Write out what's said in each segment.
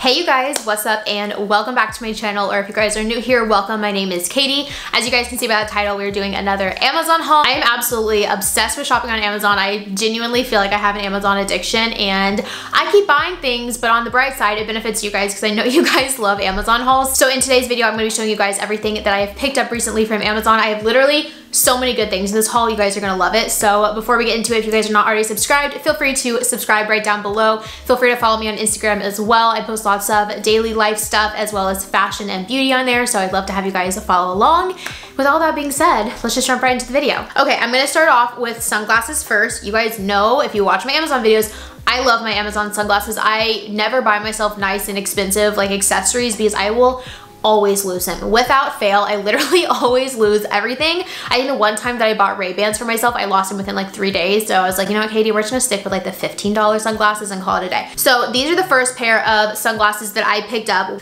Hey you guys, what's up and welcome back to my channel, or if you guys are new here, welcome. My name is Katie. As you guys can see by the title, we're doing another Amazon haul. I am absolutely obsessed with shopping on Amazon. I genuinely feel like I have an Amazon addiction and I keep buying things, but on the bright side, it benefits you guys because I know you guys love Amazon hauls. So in today's video, I'm going to be showing you guys everything that I have picked up recently from Amazon. I have literally so many good things in this haul. You guys are gonna love it. So before we get into it, if you guys are not already subscribed, feel free to subscribe right down below. Feel free to follow me on Instagram as well. I post lots of daily life stuff as well as fashion and beauty on there, so I'd love to have you guys follow along. With all that being said, let's just jump right into the video. Okay, I'm gonna start off with sunglasses first. You guys know, if you watch my Amazon videos, I love my Amazon sunglasses. I never buy myself nice and expensive like accessories because I will always lose them. Without fail, I literally always lose everything. I think the one time that I bought Ray-Bans for myself, I lost them within like 3 days. So I was like, you know what, Katie, we're just gonna stick with like the $15 sunglasses and call it a day. So these are the first pair of sunglasses that I picked up.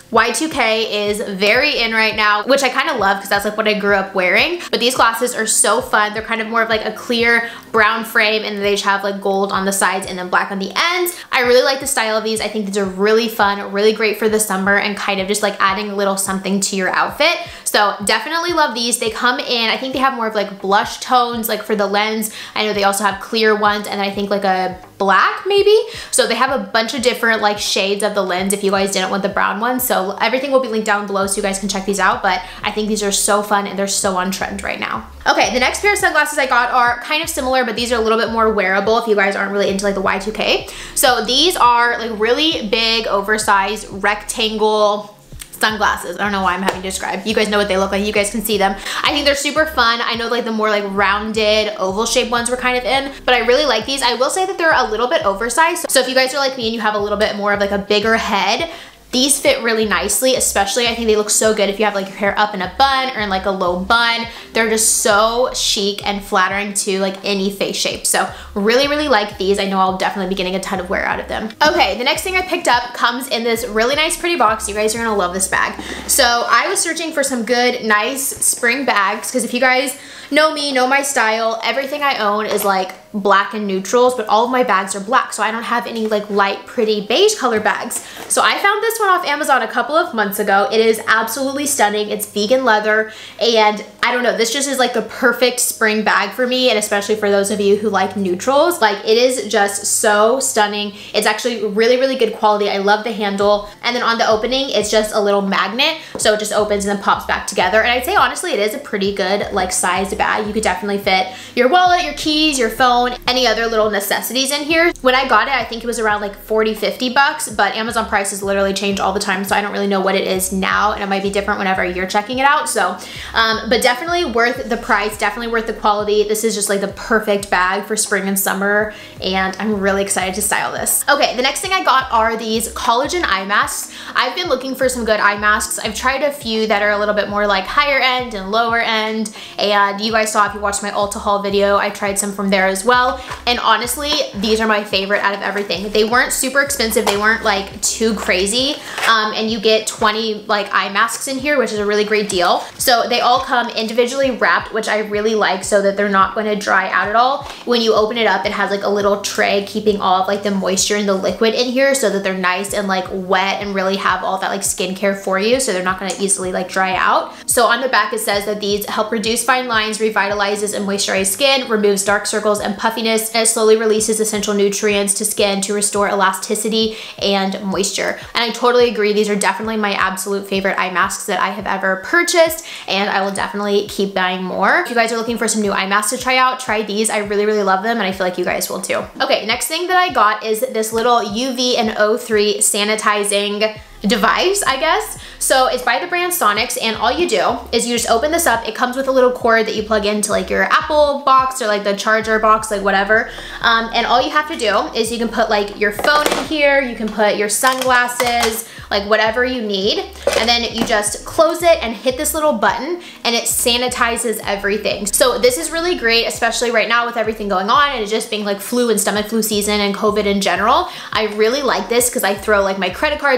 Y2K is very in right now, which I kind of love because that's like what I grew up wearing. But these glasses are so fun. They're kind of more of like a clear brown frame, and they just have like gold on the sides and then black on the ends. I really like the style of these. I think these are really fun, really great for the summer and kind of just like adding a little something to your outfit. So definitely love these. They come in, I think they have more of like blush tones like for the lens. I know they also have clear ones and I think like a black maybe. So they have a bunch of different like shades of the lens if you guys didn't want the brown one. So everything will be linked down below so you guys can check these out, but I think these are so fun and they're so on trend right now. Okay, the next pair of sunglasses I got are kind of similar, but these are a little bit more wearable if you guys aren't really into like the Y2K. So these are like really big, oversized, rectangle sunglasses. I don't know why I'm having to describe. You guys know what they look like. You guys can see them. I think they're super fun. I know like the more like rounded oval shaped ones were kind of in, but I really like these. I will say that they're a little bit oversized. So if you guys are like me and you have a little bit more of like a bigger head, these fit really nicely, especially I think they look so good if you have like your hair up in a bun or in like a low bun. They're just so chic and flattering to like any face shape. So really, really like these. I know I'll definitely be getting a ton of wear out of them. Okay, the next thing I picked up comes in this really nice pretty box. You guys are gonna love this bag. So I was searching for some good, nice spring bags because if you guys know me, know my style, everything I own is like black and neutrals, but all of my bags are black, so I don't have any like light pretty beige color bags. So I found this one off Amazon a couple of months ago. It is absolutely stunning. It's vegan leather, and I don't know, this just is like the perfect spring bag for me, and especially for those of you who like neutrals. Like, it is just so stunning. It's actually really, really good quality. I love the handle, and then on the opening, it's just a little magnet, so it just opens and then pops back together. And I'd say honestly, it is a pretty good like sized bag. You could definitely fit your wallet, your keys, your phone, any other little necessities in here. When I got it, I think it was around like 40-50 bucks, but Amazon prices literally change all the time, so I don't really know what it is now, and it might be different whenever you're checking it out. So but definitely worth the price, definitely worth the quality. This is just like the perfect bag for spring and summer, and I'm really excited to style this. Okay, the next thing I got are these collagen eye masks. I've been looking for some good eye masks. I've tried a few that are a little bit more like higher end and lower end, and you guys saw if you watched my Ulta haul video, I tried some from there as well. And honestly, these are my favorite out of everything. They weren't super expensive. They weren't like too crazy. And you get 20 like eye masks in here, which is a really great deal. So they all come individually wrapped, which I really like, so that they're not going to dry out at all. When you open it up, it has like a little tray keeping all of like the moisture and the liquid in here so that they're nice and like wet and really have all that like skincare for you, so they're not going to easily like dry out. So on the back, it says that these help reduce fine lines, revitalizes and moisturizes skin, removes dark circles and puffiness, and it slowly releases essential nutrients to skin to restore elasticity and moisture. And I totally agree. These are definitely my absolute favorite eye masks that I have ever purchased, and I will definitely keep buying more. If you guys are looking for some new eye masks to try out, try these. I really, really love them, and I feel like you guys will too. Okay, next thing that I got is this little UV and O3 sanitizing device, I guess. So it's by the brand Sonix, and all you do is you just open this up. It comes with a little cord that you plug into like your Apple box or like the charger box, like whatever. And all you have to do is you can put like your phone in here, you can put your sunglasses, like whatever you need, and then you just close it and hit this little button and it sanitizes everything. So this is really great, especially right now with everything going on and it just being like flu and stomach flu season and COVID in general. I really like this because I throw like my credit cards in here, I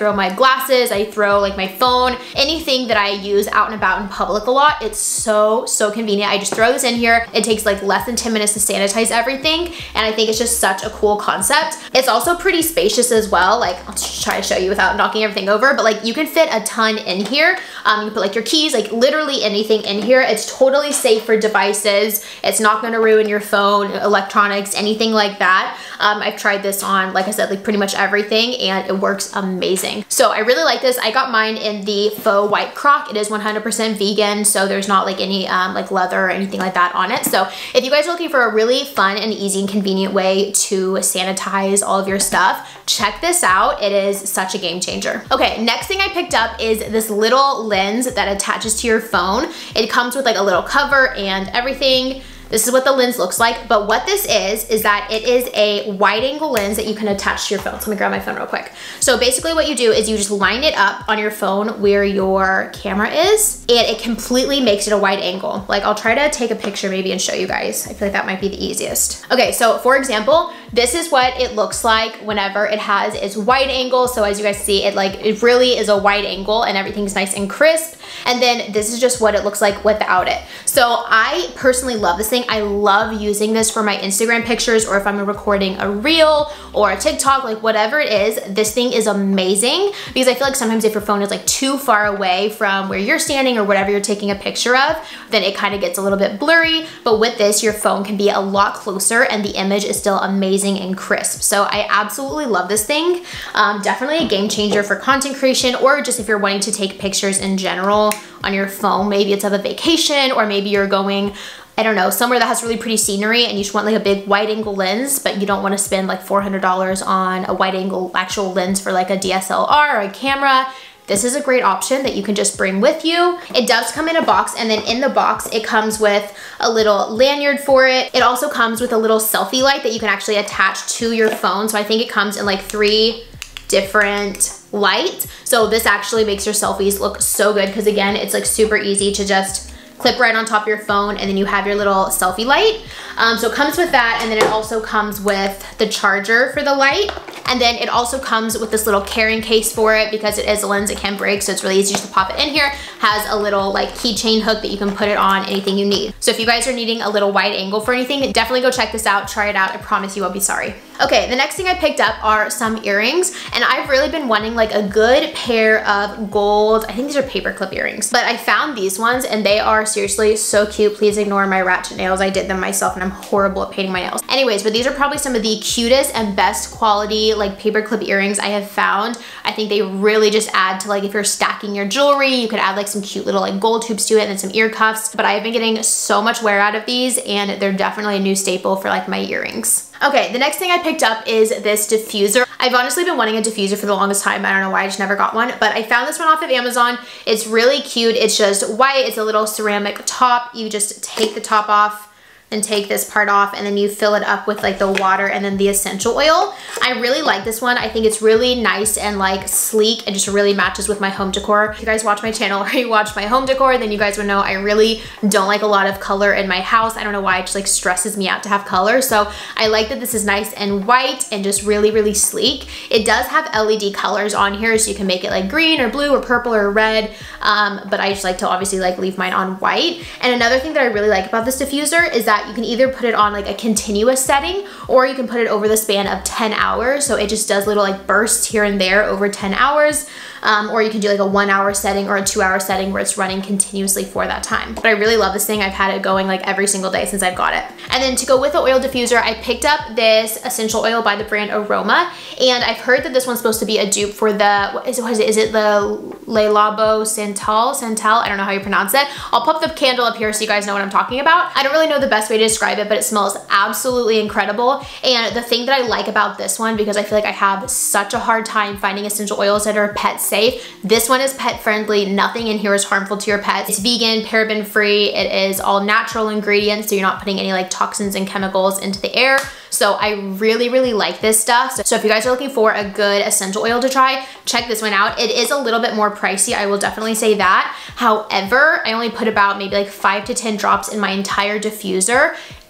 throw my glasses, I throw like my phone, anything that I use out and about in public a lot. It's so convenient. I just throw this in here. It takes like less than 10 minutes to sanitize everything, and I think it's just such a cool concept. It's also pretty spacious as well. Like, I'll try to show you without knocking everything over, but like you can fit a ton in here. You can put like your keys, like literally anything in here. It's totally safe for devices. It's not gonna ruin your phone, electronics, anything like that. I've tried this on, like I said, like pretty much everything, and it works amazing. So I really like this. I got mine in the faux white croc. It is 100% vegan, so there's not like any like leather or anything like that on it. So if you guys are looking for a really fun and easy and convenient way to sanitize all of your stuff, check this out. It is such a game changer. Okay, next thing I picked up is this little lens that attaches to your phone. It comes with like a little cover and everything. This is what the lens looks like, but what this is that it is a wide angle lens that you can attach to your phone. So let me grab my phone real quick. So basically what you do is you just line it up on your phone where your camera is, and it completely makes it a wide angle. Like, I'll try to take a picture maybe and show you guys. I feel like that might be the easiest. Okay, so for example, this is what it looks like whenever it has its wide angle. So as you guys see, it really is a wide angle and everything's nice and crisp. And then this is just what it looks like without it. So I personally love this thing. I love using this for my Instagram pictures, or if I'm recording a reel or a TikTok, like whatever it is, this thing is amazing, because I feel like sometimes if your phone is like too far away from where you're standing or whatever you're taking a picture of, then it kind of gets a little bit blurry. But with this, your phone can be a lot closer and the image is still amazing and crisp. So I absolutely love this thing. Definitely a game changer for content creation, or just if you're wanting to take pictures in general on your phone. Maybe it's of a vacation, or maybe you're going, I don't know, somewhere that has really pretty scenery and you just want like a big wide angle lens, but you don't want to spend like $400 on a wide angle actual lens for like a DSLR or a camera. This is a great option that you can just bring with you. It does come in a box, and then in the box, it comes with a little lanyard for it. It also comes with a little selfie light that you can actually attach to your phone. So I think it comes in like 3 different lights. So this actually makes your selfies look so good, because again, it's like super easy to just clip right on top of your phone, and then you have your little selfie light. So it comes with that, and then it also comes with the charger for the light. And then it also comes with this little carrying case for it, because it is a lens, it can break, so it's really easy just to pop it in here. Has a little like keychain hook that you can put it on, anything you need. So if you guys are needing a little wide angle for anything, definitely go check this out, try it out. I promise you won't be sorry. Okay, the next thing I picked up are some earrings, and I've really been wanting like a good pair of gold, I think these are paperclip earrings, but I found these ones and they are seriously so cute. Please ignore my ratchet nails. I did them myself and I'm horrible at painting my nails. Anyways, but these are probably some of the cutest and best quality like paperclip earrings I have found. I think they really just add to, like, if you're stacking your jewelry, you could add like some cute little like gold hoops to it and then some ear cuffs. But I have been getting so much wear out of these, and they're definitely a new staple for like my earrings. Okay, the next thing I picked up is this diffuser. I've honestly been wanting a diffuser for the longest time. I don't know why, I just never got one, but I found this one off of Amazon. It's really cute. It's just white. It's a little ceramic top. You just take the top off and take this part off, and then you fill it up with like the water and then the essential oil. I really like this one. I think it's really nice and like sleek, and just really matches with my home decor. If you guys watch my channel or you watch my home decor, then you guys would know I really don't like a lot of color in my house. I don't know why, it just like stresses me out to have color. So I like that this is nice and white and just really sleek. It does have LED colors on here, so you can make it like green or blue or purple or red, but I just like to obviously like leave mine on white. And another thing that I really like about this diffuser is that you can either put it on like a continuous setting, or you can put it over the span of 10 hours. So it just does little like bursts here and there over 10 hours. Or you can do like a 1 hour setting or a 2 hour setting where it's running continuously for that time. But I really love this thing. I've had it going like every single day since I've got it. And then to go with the oil diffuser, I picked up this essential oil by the brand Aroma. And I've heard that this one's supposed to be a dupe for the, what is it? Is it the Le Labo Santal? I don't know how you pronounce it. I'll pop the candle up here so you guys know what I'm talking about. I don't really know the best way to describe it, but it smells absolutely incredible. And the thing that I like about this one, because I feel like I have such a hard time finding essential oils that are pet safe, this one is pet friendly. Nothing in here is harmful to your pets. It's vegan, paraben free. It is all natural ingredients, so you're not putting any like toxins and chemicals into the air. So I really like this stuff. So if you guys are looking for a good essential oil to try, check this one out. It is a little bit more pricey, I will definitely say that. However, I only put about maybe like 5 to 10 drops in my entire diffuser.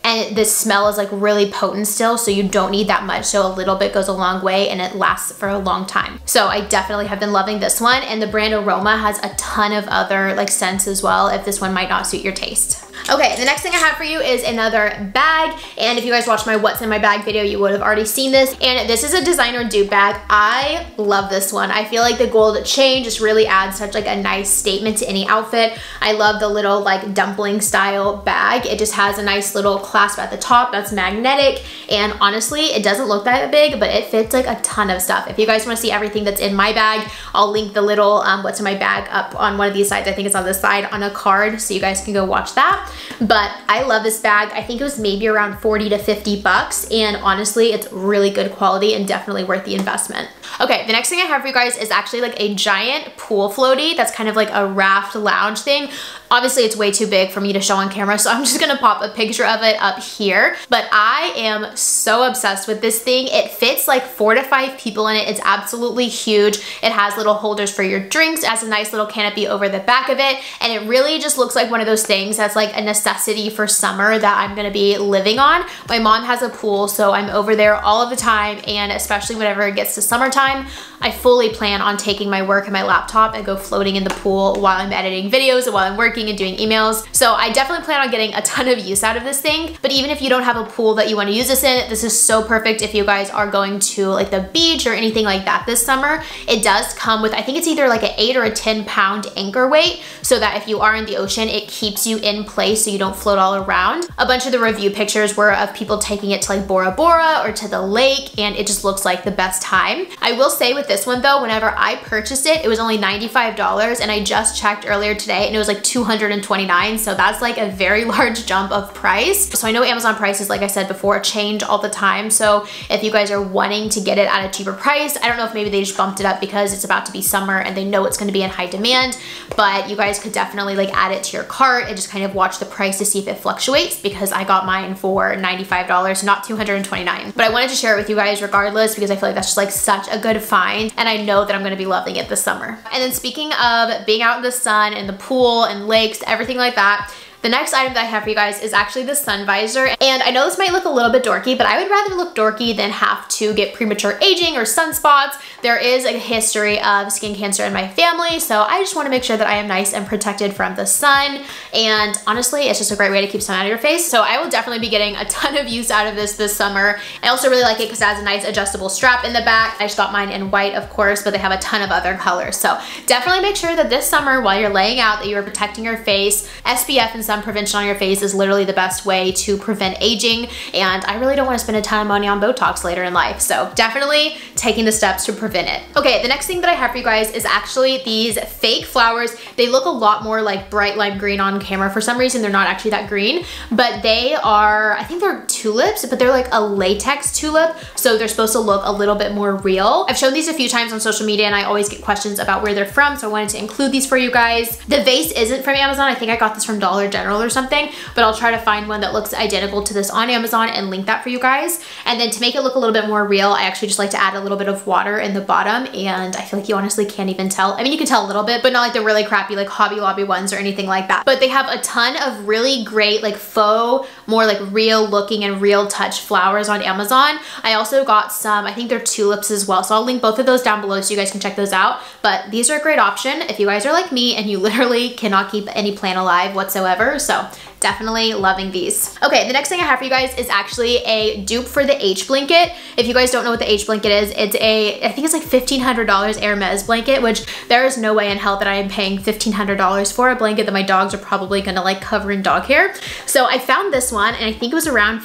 and the smell is like really potent still, so you don't need that much. So a little bit goes a long way and it lasts for a long time. So I definitely have been loving this one, and the brand Aroma has a ton of other like scents as well if this one might not suit your taste. Okay, the next thing I have for you is another bag, and if you guys watched my what's in my bag video, you would have already seen this, and this is a designer dupe bag. I love this one. I feel like the gold chain just really adds such like a nice statement to any outfit. I love the little like dumpling style bag. It just has a nice little clasp at the top that's magnetic, and honestly, it doesn't look that big, but it fits like a ton of stuff. If you guys want to see everything that's in my bag, I'll link the little what's in my bag up on one of these sides. I think it's on this side on a card, so you guys can go watch that. But I love this bag. I think it was maybe around 40 to 50 bucks, and honestly, it's really good quality and definitely worth the investment. Okay, the next thing I have for you guys is actually like a giant pool floaty that's kind of like a raft lounge thing. Obviously, it's way too big for me to show on camera, so I'm just gonna pop a picture of it up here. But I am so obsessed with this thing. It fits like 4 to 5 people in it. It's absolutely huge. It has little holders for your drinks. It has a nice little canopy over the back of it, and it really just looks like one of those things that's like a necessity for summer that I'm gonna be living on. My mom has a pool, so I'm over there all of the time, and especially whenever it gets to summertime, I fully plan on taking my work and my laptop and go floating in the pool while I'm editing videos and while I'm working and doing emails. So I definitely plan on getting a ton of use out of this thing. But even if you don't have a pool that you want to use this in, this is so perfect if you guys are going to like the beach or anything like that this summer. It does come with, I think it's either like an 8 or a 10 pound anchor weight, so that if you are in the ocean, it keeps you in place so you don't float all around. A bunch of the review pictures were of people taking it to like Bora Bora or to the lake, and it just looks like the best time. I will say with this one though, whenever I purchased it, it was only $95, and I just checked earlier today and it was like $229, so that's like a very large jump of price. So I know Amazon prices, like I said before, change all the time, so if you guys are wanting to get it at a cheaper price, I don't know if maybe they just bumped it up because it's about to be summer and they know it's going to be in high demand, but you guys could definitely like add it to your cart and just kind of watch the price to see if it fluctuates, because I got mine for $95, not $229. But I wanted to share it with you guys regardless, because I feel like that's just like such a good find, and I know that I'm going to be loving it this summer. And then speaking of being out in the sun and the pool and lakes, everything like that, the next item that I have for you guys is actually the sun visor. And I know this might look a little bit dorky, but I would rather look dorky than have to get premature aging or sunspots. There is a history of skin cancer in my family, so I just want to make sure that I am nice and protected from the sun. And honestly, it's just a great way to keep sun out of your face. So I will definitely be getting a ton of use out of this summer. I also really like it because it has a nice adjustable strap in the back. I just got mine in white, of course, but they have a ton of other colors. So definitely make sure that this summer, while you're laying out, that you are protecting your face. SPF and sun prevention on your face is literally the best way to prevent aging, and I really don't want to spend a ton of money on Botox later in life, so definitely taking the steps to prevent it. Okay, the next thing that I have for you guys is actually these fake flowers. They look a lot more like bright lime green on camera. For some reason, they're not actually that green, but they are, I think they're tulips, but they're like a latex tulip, so they're supposed to look a little bit more real. I've shown these a few times on social media, and I always get questions about where they're from, so I wanted to include these for you guys. The vase isn't from Amazon. I think I got this from Dollar General or something, but I'll try to find one that looks identical to this on Amazon and link that for you guys. And then to make it look a little bit more real, I actually just like to add a little bit of water in the bottom, and I feel like you honestly can't even tell. I mean, you can tell a little bit, but not like the really crappy like Hobby Lobby ones or anything like that. But they have a ton of really great like faux, more like real looking and real touch flowers on Amazon. I also got some, I think they're tulips as well, so I'll link both of those down below so you guys can check those out. But these are a great option if you guys are like me and you literally cannot keep any plant alive whatsoever. So definitely loving these. Okay, the next thing I have for you guys is actually a dupe for the H blanket. If you guys don't know what the H blanket is, it's a, I think it's like $1,500 Hermes blanket, which there is no way in hell that I am paying $1,500 for a blanket that my dogs are probably gonna like cover in dog hair. So I found this one, and I think it was around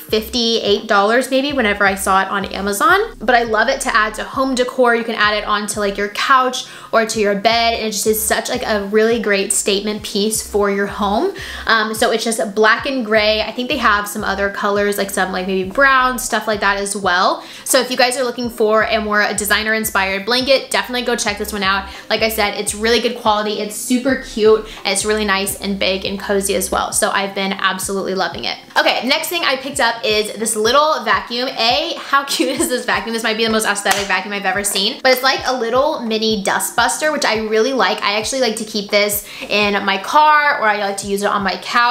$58 maybe whenever I saw it on Amazon. But I love it to add to home decor. You can add it onto like your couch or to your bed, and it just is such like a really great statement piece for your home. So it's just black and gray. I think they have some other colors, like some like maybe brown, stuff like that as well. So if you guys are looking for a more designer inspired blanket, definitely go check this one out. Like I said, it's really good quality. It's super cute, and it's really nice and big and cozy as well. So I've been absolutely loving it. Okay, next thing I picked up is this little vacuum. How cute is this vacuum? This might be the most aesthetic vacuum I've ever seen, but it's like a little mini dust buster, which I really like. I actually like to keep this in my car, or I like to use it on my couch.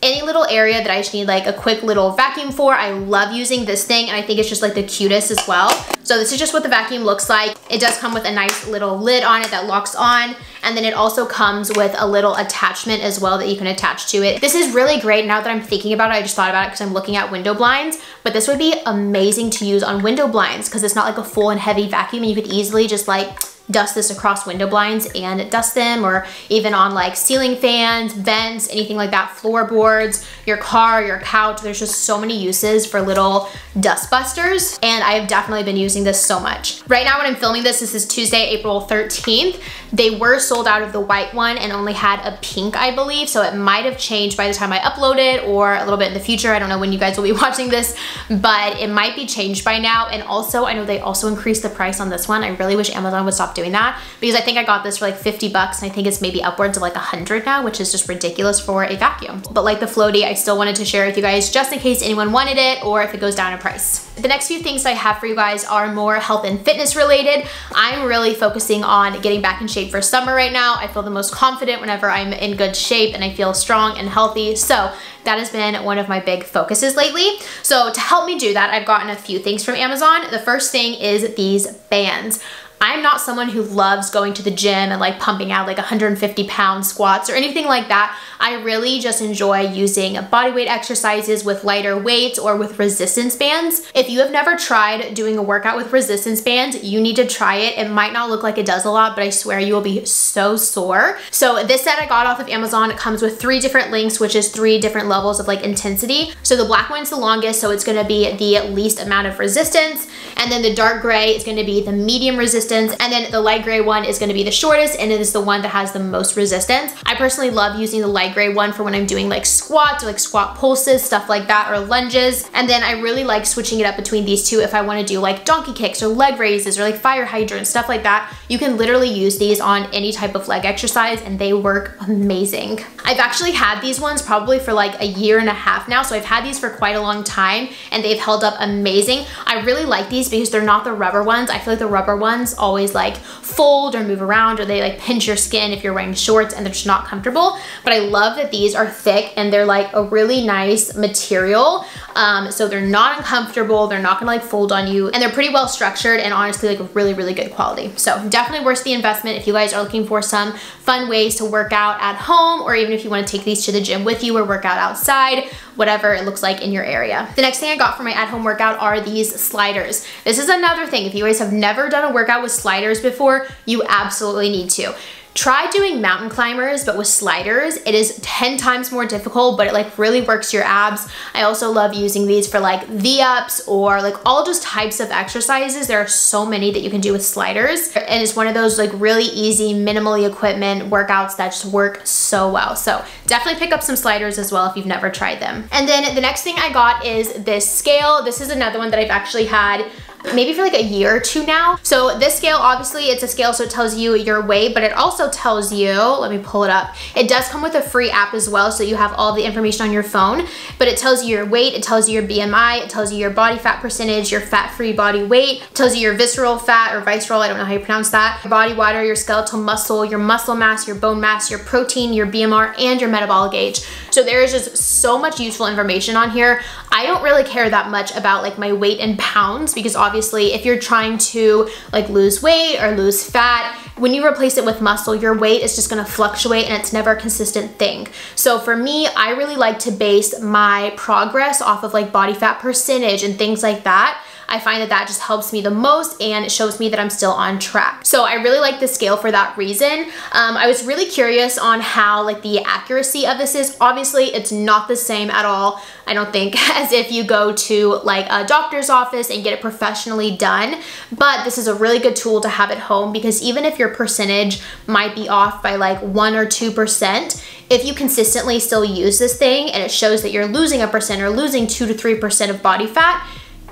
any little area that I just need like a quick little vacuum for, I love using this thing, and I think it's just like the cutest as well. So this is just what the vacuum looks like. It does come with a nice little lid on it that locks on, and then it also comes with a little attachment as well that you can attach to it. This is really great. Now that I'm thinking about it, I just thought about it because I'm looking at window blinds, but this would be amazing to use on window blinds because it's not like a full and heavy vacuum, and you could easily just like dust this across window blinds and dust them, or even on like ceiling fans, vents, anything like that, floorboards, your car, your couch. There's just so many uses for little dust busters, and I've definitely been using this so much. Right now when I'm filming this is Tuesday, April 13th. They were sold out of the white one and only had a pink, I believe, so it might have changed by the time I upload it or a little bit in the future. I don't know when you guys will be watching this, but it might be changed by now. And also, I know they also increased the price on this one. I really wish Amazon would stop doing that because I think I got this for like 50 bucks and I think it's maybe upwards of like 100 now, which is just ridiculous for a vacuum. But like the Floaty, I still wanted to share with you guys just in case anyone wanted it or if it goes down in price. The next few things I have for you guys are more health and fitness related. I'm really focusing on getting back in shape for summer right now. I feel the most confident whenever I'm in good shape and I feel strong and healthy. So that has been one of my big focuses lately. So to help me do that, I've gotten a few things from Amazon. The first thing is these bands. I'm not someone who loves going to the gym and like pumping out like 150-pound squats or anything like that. I really just enjoy using body weight exercises with lighter weights or with resistance bands. If you have never tried doing a workout with resistance bands, you need to try it. It might not look like it does a lot, but I swear you will be so sore. So this set I got off of Amazon. It comes with 3 different links, which is 3 different levels of like intensity. So the black one's the longest, so it's gonna be the least amount of resistance. And then the dark gray is gonna be the medium resistance. And then the light gray one is gonna be the shortest, and it is the one that has the most resistance. I personally love using the light gray one for when I'm doing like squats or like squat pulses, stuff like that, or lunges. And then I really like switching it up between these two if I wanna do like donkey kicks or leg raises or like fire hydrants, stuff like that. You can literally use these on any type of leg exercise and they work amazing. I've actually had these ones probably for like a year and a half now, so I've had these for quite a long time and they've held up amazing. I really like these because they're not the rubber ones. I feel like the rubber ones always like fold or move around, or they like pinch your skin if you're wearing shorts and they're just not comfortable. But I love that these are thick and they're like a really nice material. So they're not uncomfortable, they're not gonna like fold on you, and they're pretty well structured and honestly like really, really good quality. So definitely worth the investment if you guys are looking for some fun ways to work out at home, or even if you wanna take these to the gym with you or work out outside, whatever it looks like in your area. The next thing I got for my at-home workout are these sliders. This is another thing. If you guys have never done a workout with sliders before, you absolutely need to. Try doing mountain climbers, but with sliders. It is 10 times more difficult, but it like really works your abs. I also love using these for like V-ups or like all just types of exercises. There are so many that you can do with sliders. And it's one of those like really easy, minimally equipment workouts that just work so well. So definitely pick up some sliders as well if you've never tried them. And then the next thing I got is this scale. This is another one that I've actually had maybe for like a year or 2 now. So this scale, obviously it's a scale, so it tells you your weight, but it also tells you, let me pull it up. It does come with a free app as well, so you have all the information on your phone, but it tells you your weight, it tells you your BMI, it tells you your body fat percentage, your fat-free body weight, it tells you your visceral fat or visceral, I don't know how you pronounce that, your body water, your skeletal muscle, your muscle mass, your bone mass, your protein, your BMR, and your metabolic age. So there is just so much useful information on here. I don't really care that much about like my weight in pounds because obviously if you're trying to like lose weight or lose fat, when you replace it with muscle, your weight is just gonna fluctuate and it's never a consistent thing. So for me, I really like to base my progress off of like body fat percentage and things like that. I find that that just helps me the most and it shows me that I'm still on track. So I really like the scale for that reason. I was really curious on how like the accuracy of this is. Obviously, it's not the same at all, I don't think, as if you go to like a doctor's office and get it professionally done. But this is a really good tool to have at home because even if your percentage might be off by like 1 or 2%, if you consistently still use this thing and it shows that you're losing a percent or losing 2 to 3% of body fat,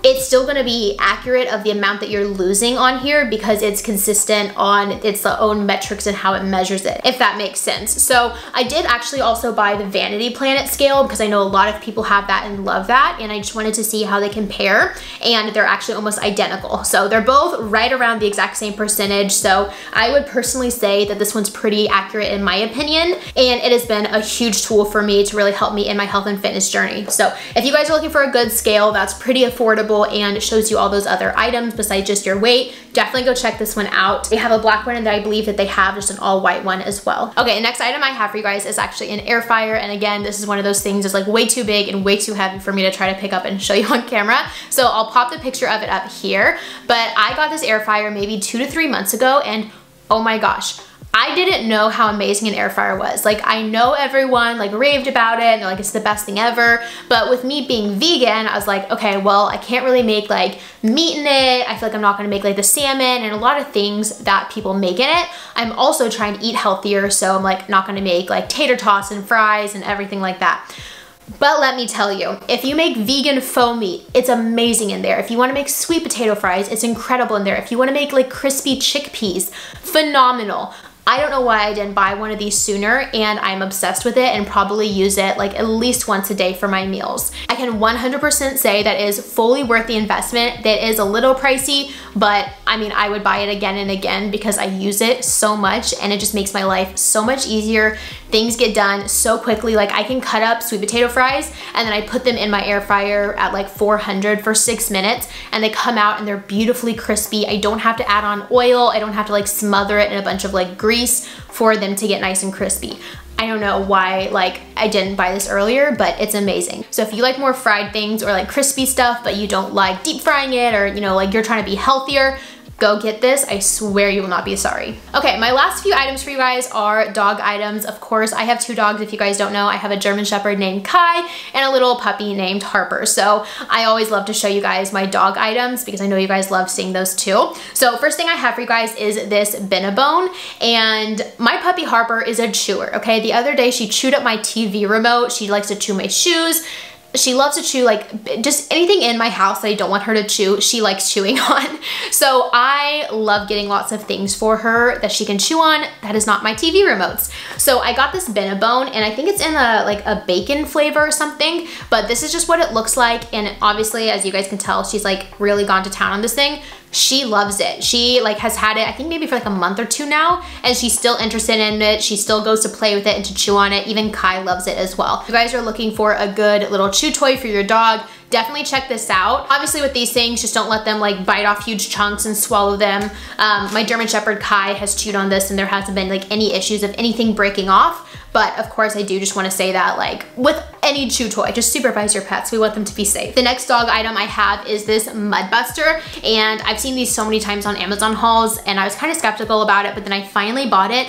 it's still gonna be accurate of the amount that you're losing on here because it's consistent on its own metrics and how it measures it, if that makes sense. So I did actually also buy the Vanity Planet scale because I know a lot of people have that and love that, and I just wanted to see how they compare, and they're actually almost identical. So they're both right around the exact same percentage. So I would personally say that this one's pretty accurate in my opinion, and it has been a huge tool for me to really help me in my health and fitness journey. So if you guys are looking for a good scale that's pretty affordable and it shows you all those other items besides just your weight, definitely go check this one out. They have a black one, and I believe that they have just an all white one as well. Okay, next item I have for you guys is actually an air fryer, and again, this is one of those things that's like way too big and way too heavy for me to try to pick up and show you on camera. So I'll pop the picture of it up here, but I got this air fryer maybe 2 to 3 months ago, and oh my gosh, I didn't know how amazing an air fryer was. Like, I know everyone like raved about it and they're like, it's the best thing ever. But with me being vegan, I was like, okay, well, I can't really make like meat in it. I feel like I'm not gonna make like the salmon and a lot of things that people make in it. I'm also trying to eat healthier, so I'm like not gonna make like tater tots and fries and everything like that. But let me tell you, if you make vegan faux meat, it's amazing in there. If you wanna make sweet potato fries, it's incredible in there. If you wanna make like crispy chickpeas, phenomenal. I don't know why I didn't buy one of these sooner, and I'm obsessed with it and probably use it like at least once a day for my meals. I can 100% say that is fully worth the investment. That is a little pricey, but I mean, I would buy it again and again because I use it so much and it just makes my life so much easier. Things get done so quickly. Like, I can cut up sweet potato fries and then I put them in my air fryer at like 400 for 6 minutes, and they come out and they're beautifully crispy. I don't have to add on oil. I don't have to like smother it in a bunch of like grease for them to get nice and crispy. I don't know why like I didn't buy this earlier, but it's amazing. So if you like more fried things or like crispy stuff, but you don't like deep frying it, or you know, like you're trying to be healthier, go get this. I swear you will not be sorry. Okay, my last few items for you guys are dog items. Of course, I have 2 dogs. If you guys don't know, I have a German Shepherd named Kai and a little puppy named Harper. So I always love to show you guys my dog items because I know you guys love seeing those too. So first thing I have for you guys is this Benebone, and my puppy Harper is a chewer, okay? The other day she chewed up my TV remote. She likes to chew my shoes. She loves to chew like just anything in my house that I don't want her to chew, she likes chewing on. So I love getting lots of things for her that she can chew on that is not my TV remotes. So I got this Benebone, and I think it's in like a bacon flavor or something, but this is just what it looks like. And obviously, as you guys can tell, she's like really gone to town on this thing. She loves it. She like has had it, I think maybe for like a month or 2 now, and she's still interested in it. She still goes to play with it and to chew on it. Even Kai loves it as well. If you guys are looking for a good little chew toy for your dog, definitely check this out. Obviously with these things, just don't let them like bite off huge chunks and swallow them. My German Shepherd Kai has chewed on this and there hasn't been like any issues of anything breaking off. But of course I do just want to say that like with any chew toy, just supervise your pets. We want them to be safe. The next dog item I have is this Mud Buster, and I've seen these so many times on Amazon hauls and I was kind of skeptical about it, but then I finally bought it.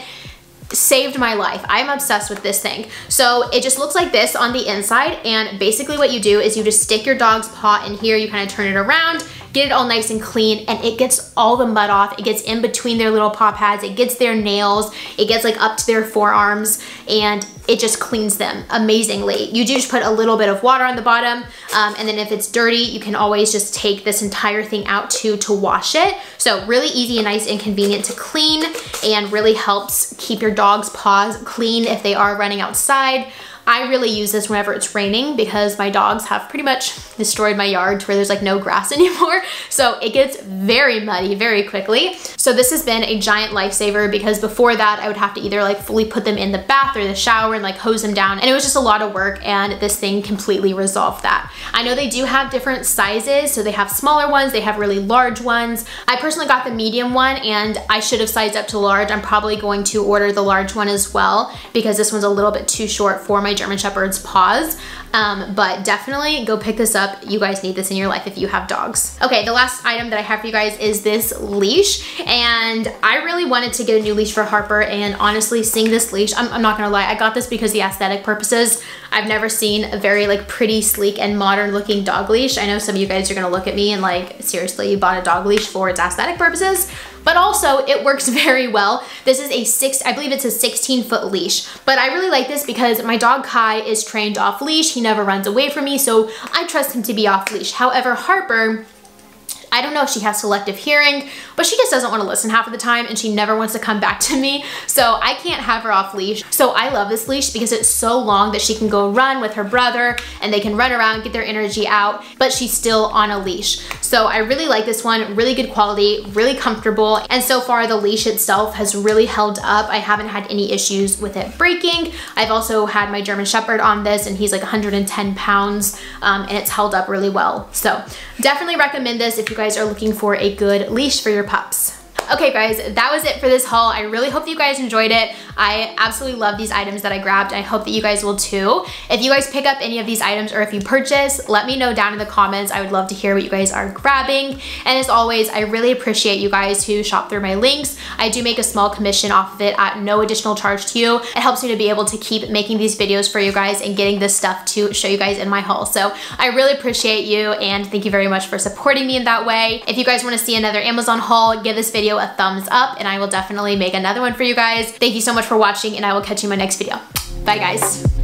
Saved my life. I'm obsessed with this thing. So it just looks like this on the inside, and basically what you do is you just stick your dog's paw in here, you kind of turn it around, get it all nice and clean, and it gets all the mud off. It gets in between their little paw pads, it gets their nails, it gets like up to their forearms, and it just cleans them amazingly. You do just put a little bit of water on the bottom, and then if it's dirty, you can always just take this entire thing out to wash it. So really easy and nice and convenient to clean, and really helps keep your dog's paws clean if they are running outside. I really use this whenever it's raining because my dogs have pretty much destroyed my yard to where there's like no grass anymore. So it gets very muddy very quickly. So this has been a giant lifesaver because before that I would have to either like fully put them in the bath or the shower and like hose them down. And it was just a lot of work, and this thing completely resolved that. I know they do have different sizes. So they have smaller ones, they have really large ones. I personally got the medium one, and I should have sized up to large. I'm probably going to order the large one as well because this one's a little bit too short for my German Shepherd's paws. But definitely go pick this up. You guys need this in your life if you have dogs. Okay, the last item that I have for you guys is this leash, and I really wanted to get a new leash for Harper, and honestly seeing this leash, I'm not gonna lie, I got this because the aesthetic purposes. I've never seen a very like pretty, sleek, and modern looking dog leash. I know some of you guys are gonna look at me and like, seriously, you bought a dog leash for its aesthetic purposes? but also it works very well. This is I believe it's a 16-foot leash, but I really like this because my dog Kai is trained off leash. He never runs away from me, so I trust him to be off leash. However, Harper, I don't know if she has selective hearing, but she just doesn't want to listen half of the time and she never wants to come back to me. So I can't have her off leash. So I love this leash because it's so long that she can go run with her brother and they can run around, get their energy out, but she's still on a leash. So I really like this one, really good quality, really comfortable. And so far the leash itself has really held up. I haven't had any issues with it breaking. I've also had my German Shepherd on this and he's like 110 pounds and it's held up really well. So definitely recommend this if you guys are looking for a good leash for your pups. Okay guys, that was it for this haul. I really hope that you guys enjoyed it. I absolutely love these items that I grabbed. I hope that you guys will too. If you guys pick up any of these items or if you purchase, let me know down in the comments. I would love to hear what you guys are grabbing. And as always, I really appreciate you guys who shop through my links. I do make a small commission off of it at no additional charge to you. It helps me to be able to keep making these videos for you guys and getting this stuff to show you guys in my haul. So I really appreciate you and thank you very much for supporting me in that way. If you guys want to see another Amazon haul, give this video a thumbs up and I will definitely make another one for you guys. Thank you so much for watching and I will catch you in my next video. Bye guys.